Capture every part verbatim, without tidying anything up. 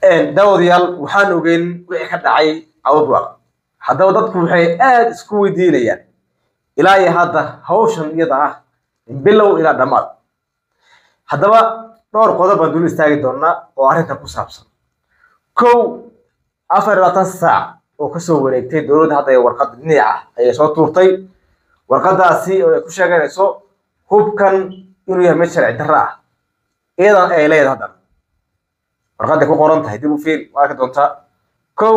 daawadayaal waxaan ogeyn wixii ka dhacay Cawdwaaq haddaba dadku waxay aad isku weydiinayaan ilaa iyo hadda hawshan iyada ah bilow ila dhamaad haddaba dhowr qodob aan dul istaagi doonaa oo arrinta ku saabsan kow afar iyo labaatan saac oo ka soo wareegtay dowladda hadda ay warqad dhinac ah ay soo tuurtay warqadaasi oo ay ku sheeganayso hubkan inuu yahay mid sharci darro ah iyadan ay leedahay hadda warqadda ku qoran tahay dib u fiir waa ka doontaa kow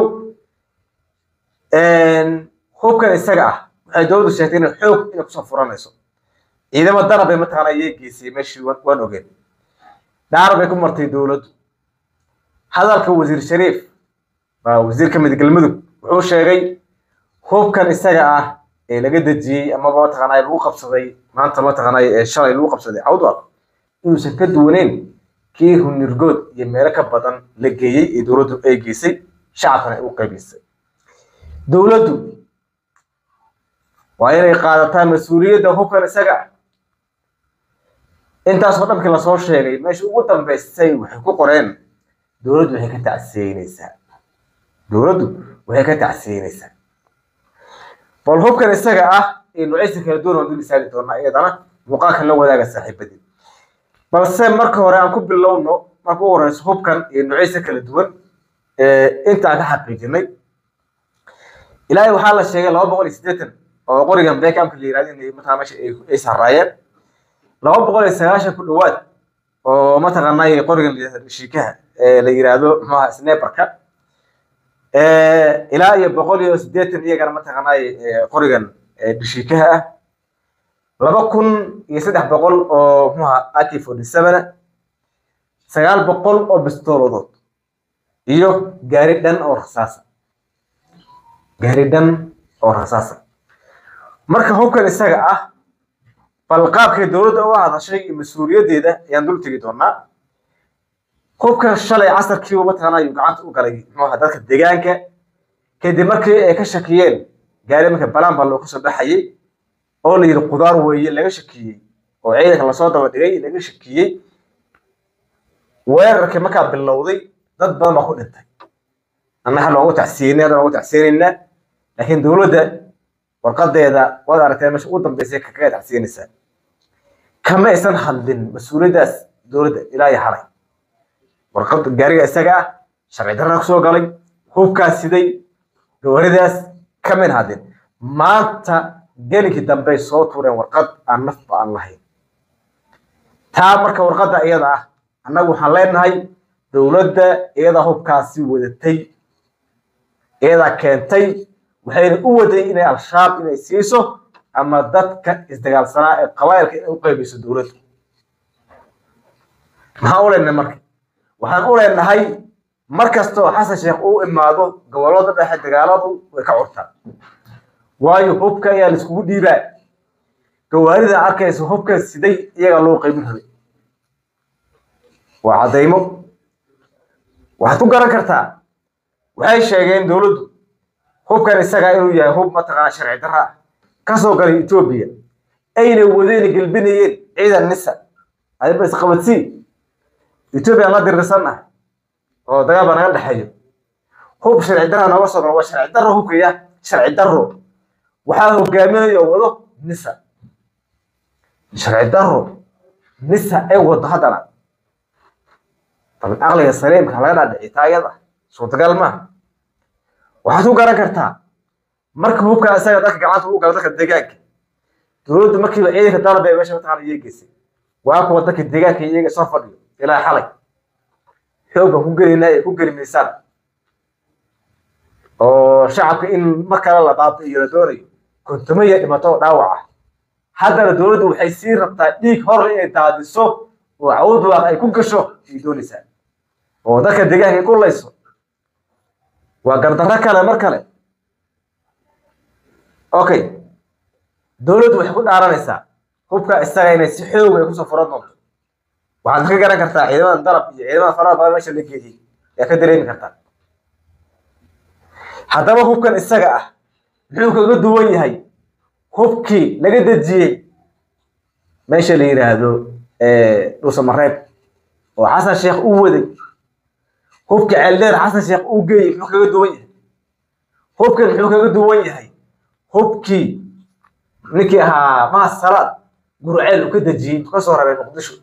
een hubkan isaga ah waxay dowladdu sheegtay in xoog inay kusoo furanayso ciidamada darab ay mataqaana ayay geysay meeshii waan ogeyn daarab ay ku martay dowladdu hadalka wasiir shariif baa wasiirka midgalmudug wuxuu sheegay hubkan isaga ah ee laga dajiyay ama mataqaana lagu qabsaday maanta mataqaana ee shalay lagu qabsaday Cawdwaaq inuusan ka duwaneyn kii hunirgood iyo meelo ka badan la geeyay ee dowladdu ay geysay shacabkana ay u qaybisay dowladdu waa inay qaadataa mas'uuliyadda hubkan isaga ah intaas oo dhanka la soo sheegay meesha ugu dambeysay waxay ku qoreen dowladdu waxay ka tacsiinaysaa dowladdu waxay ka tacsiinaysaa bal hubkan isaga ah ee nuucyada kala duwan oo dul istaagi doona iyadana muuqaalka la wadaaga saaxiibadii balse marka hore aan ku bilowno marka ugu horeyso hubkan ee nuucyada kala duwan ee inta ka xaqiijinay ilaahay waxaa la sheegay laba boqol iyo siddeetan oo qorigan Beckhamka la yiraahdo inay mataqaana meesha ay sarraayeen laba boqol iyo sagaashan ku dhawaad oo mataqaana qorigan shiikaha ee la yiraahdo maxaa sniperka ee ilaa iyo boqol iyo siddeetan iyagana mataqaana qorigan shiikaha ah laba kun iyo saddex boqol oo maxaa A K forty-seven sagaal boqol oo bistooladood iyo gaari dhan oo rasaas gaari dhan oo rasaas marka hubkan isaga ah bal qaabkay dowladda u hadashay mas'uuliyadeeda ayaan dul tagi doonaa hubkan shalay casarkii uu mataqaana ayuu gacanta u galay maxaa dadka deegaanka kadib markii ay ka shakiyeen gaari marka balaan baa loo ku soo baxayay oo la yiri qudaar weeye laga shakiyay oo ciidanka la soo daba dhigay laga shakiyay weerarka marka bilowday dad badan baa ku dhintay annaga loogu tacsiinay loogu tacsiinayna laakiin dowladda warqadeeda wad aragtay meesha ugu dambeysay ka kaga tacsiinaysa kama aysan hadlin mas'uuliyadaas dowladda ilaa iyo xalay warqad gaariga isaga ah sharci darro ku soo galay hubkaas siday gawaridaas kama hadlin maanta gelinkii dambe soo tuureen warqad aan nafba aan lahayn taa marka warqadda iyada ah annagu waxaan leenahay dowladda iyada hubkaasi wadatay iyada keentay waxayna u waday inay al-shabaab inay siiso ama dadka isdagaalsanaa ee qabaa'ilka inay u qaybiso dowladda maxaan u leenahay marka waxaan u leenahay markastoo xasan sheekh uu imaado gobollada dhexe dagaaladu way ka curtaan waayo hubka ayaa la iskugu dhiibaa gawaarida arkaysa hubka siday iyaga loo qaybin rabay waa cadaymo waxaad ku garan kartaa waxay sheegeen dowladdu hubkan isaga inuu yahay hub mataqaana sharci darro ah ka soo galay Itoobiya ayna wadeen galbinayeen ciidan nisa ay bas qabadsii Itoobiya la dirsanah oo dagaal baa naga dhaxayo hub sharci darro naga soo galay waa sharci darro hubkaya sharci darro waxaa hogaaminaya wado nisa sharci darro nisa ay wado hadana bal aqliga saleemka laga dhacay taayada suurtagal ma waxaad ku garan kartaa marka hubka isaga dadka gacanta u galo dadka deegaanka dowladdu markii ciidanka dalab ay meesha mataqaana yeegeysay waa kuwa dadka deegaanka iyaga soo fadhiyo ilaa xalay xoog ku gelinay ku gelimaysan oo shacabka in marka la baabto iyo la doonayo kuntumaya dhimato dhaawac ah haddana dowladdu waxay sii rabtaa dhiig hor inay daadiso oo Cawdwaaq ay ku gasho ay doonaysaa oo dadka deegaanka ay ku layso waa gardarro kale mar kale okay dowladdu waxay ku dhaaranaysaa hubka isaga inay si xoog ay ku soo furan doonto waxaad ka garan kartaa ciidamada darab iyo ciidamada faraha badan meesha la geeyay ee ka dareemi kartaa haddaba hubkan isaga ah muxuu kaga duwan yahay hubkii laga dajiyay meesha la yiraahdo ee dhuusa mareeb oo xasan sheekh uu waday hubka ceeldheer xasan sheekh uu geeyey muxuu kaga duwan yahay hubkan muxuu kaga duwan yahay hubkii ninkii ahaa maha salaad gurceel uu ka dejiyey ka soo rabay muqdisho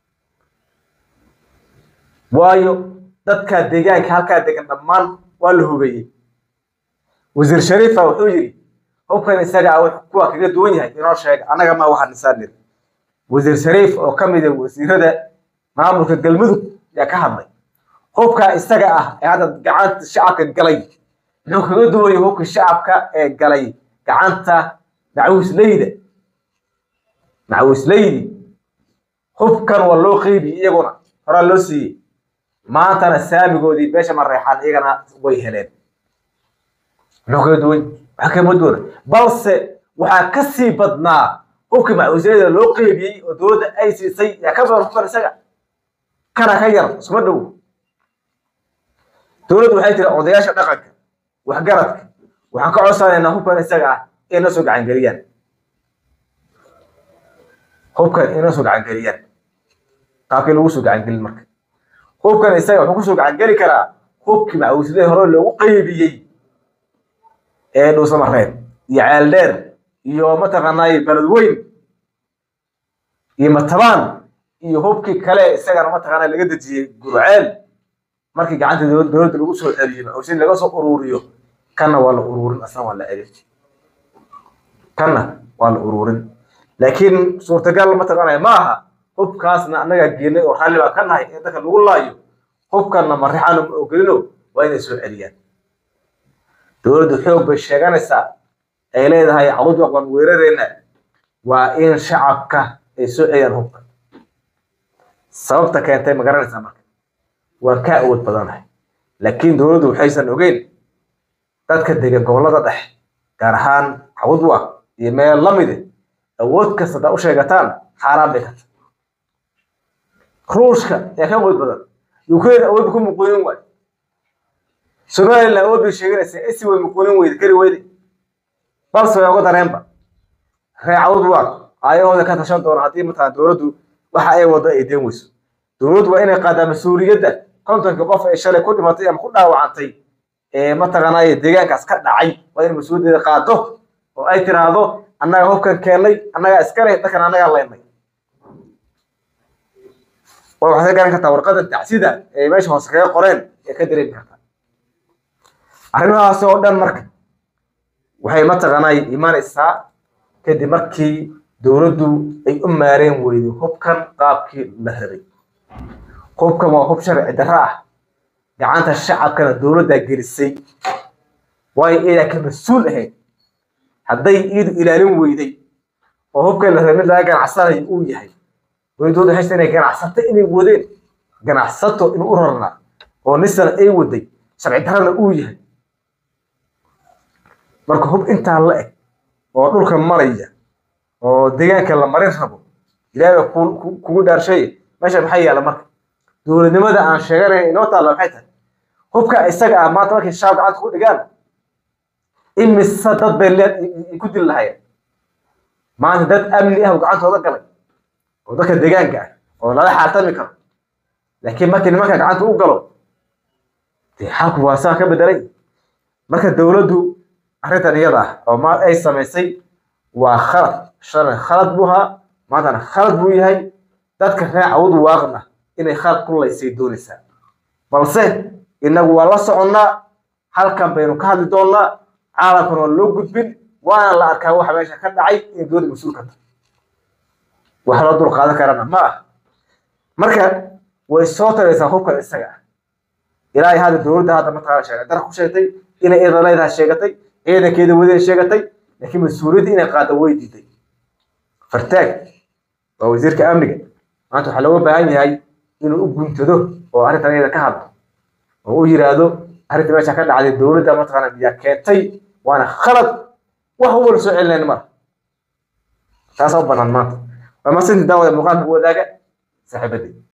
waayo dadka deegaanka halkaa degan dhammaan waa la hubeeyey wasiir shariifa wuxuu yiri hubkan isaga ah wuxuu kuwa kaga duwan yahay inoo sheeg anaga ma waxaan nisaan wasiir shariif oo ka mid ah wasiirada maamulka galmudug yaa ka hadlay hubka isaga ah ee hadda gacanta shacabka galay muxuu kaga duwan yahay hubka shacabka ee galay gacanta macawisleyda macawisleydi hubkan waa loo qeybi iyaguna hore loo siiyey maantana saamigoodii beesha mareexaan iyagana way heleen muxuu kaga duwan waxa ka muddo balse waxa ka sii badnaa hubka macawisleyda loo qeybiyey oo dowladda ay siisay yaa ka badan hubkan isaga kana ka yar isma dhow dowladdu waxay tiri odayaasha dhaqanka waxgaradka waxaan ka codsanaynaa hubkan isaga ah inay soo gacan galiyaan hubkan inay soo gacan galiyaan qaabkii lagu soo gacan galin marka hubkan isaga wuxuu ku soo gacan gali karaa hubkii macawisleyda hore loogu qeybiyey ee dhuusamareeb iyo ceeldheer iyo mataqaanaa balad weyn iyo matabaan iyo hubkii kale isagana mataqaanaa laga dejiyey gurceel markii gacanta dowladda lagu soo celiyay oo si laga soo ururiyo kana waa la ururin asna waa la celin kana waa la ururin laakiin suurtagal mataqaanaa ma aha hubkaasna anaga geelay oo xalli baa ka nahay in dadka lagu laayo hubkana marixaan oo gelino waa inay soo celiyaan dowladdu xoog bay sheeganaysaa ay leedahay cawd aqoon weerareyna waa in shacabka ay soo celiyaan hubka sababta keentay ma garanaysaa marka waa ka awood badanahay laakiin dowladdu waxaysan ogeyn dadka degan gobolada dhexe gaar ahaan cawdwa iyo meel la mid ah awood kasta u sheegataan xaaraan bay ka tahay ruushka yaa ka awood badan ukraine awood ku muqooyin waay Somaliland awood bay sheeganaysaa isi way muqooyin weyda kari weyda balse way uga dareenba ree cawdwa ayahooda ka tashan doona haddii mataa dowladdu waxa ay wada ay deen weyso dowladdu waa inay qaadaa mas'uuliyadda kontonka qof ay shalay ku dhimatay ama ku dhaawacantay ee mataqaanaa deegaankaas ka dhacay waa in mas'uuliyadda qaado oo ay tiraahdo annaga hubkan keenay annaga iska leh dadkan annaga leeynay oo waxa garan kartaa warqadda tacsida ee meesha hoos kaga qoreen ee ka dareemi kartaa arrimahaas oo dhan marka waxay mataqaanaa imaanaysaa kadib markii dowladdu ay u maareen weydo hubkan qaabkii la rabay hubkan waa hub sharci darro ah gacanta shacabkana dowladda gelisay way ila ka mas'uul ahayd hadday iidu ilaalin weyday oo hubkan la rabay laga ganacsaday uu yahay dowladdu waxay inay ganacsato inay wadeen ganacsato inuu u rarna oo nisan ay waday sharci darrona uu yahay marka hub inta la eg oo dhulka maraya oo deegaanka la marin rabo ilaahay ku kugu dhaarshay meesha maxay yaala marka dowladnimada aan sheeganay inoo taalo maxay tahay hubka isaga ah maanta markay shacab gacanta ku dhigaan imisa dad bay ku dil lahaayeen maanta dad amni ah oo gacantooda galay oo dadka deegaanka ah oo lala xaaltami karo laakiin markii nimanka gacanta u galo dee xalku waa saa ka bedelay marka dowladdu arrintan iyada ah oo ma ay samaysay waa khalad shalay khalad buha maantana khalad buu yahay dadka reer cawd waaqna inay khalad ku laysay doonaysaa balse inagu waa la soconnaa halkan baynu ka hadli doonnaa caalamkan waa loo gudbin waana la arkaa waxa meesha ka dhacay in dowladda mas-uul ka tahay wax loo dul qaadan karana ma ah marka way soo taraysaa hubkan isaga ah ilaahay hadda dowladda hadda mataqaana sheegay dar ku sheegtay inay iyada leedahay sheegatay ciidankeeda wadeen sheegatay laakiin mas'uuliyadda inay qaado way diiday fartaag waa wasiirka amniga maanta waxaa looga baahan yahay inuu u guntado oo arrintan iyada ka hadlo oo u yiraahdo arrinta meesha ka dhacday dowladda mataqaana biyaa keentay waana khalad wax u wada soo celinayna mar taas oo banaan maanta waa masinta daawada muuqaalka wadaaga saaxiibadii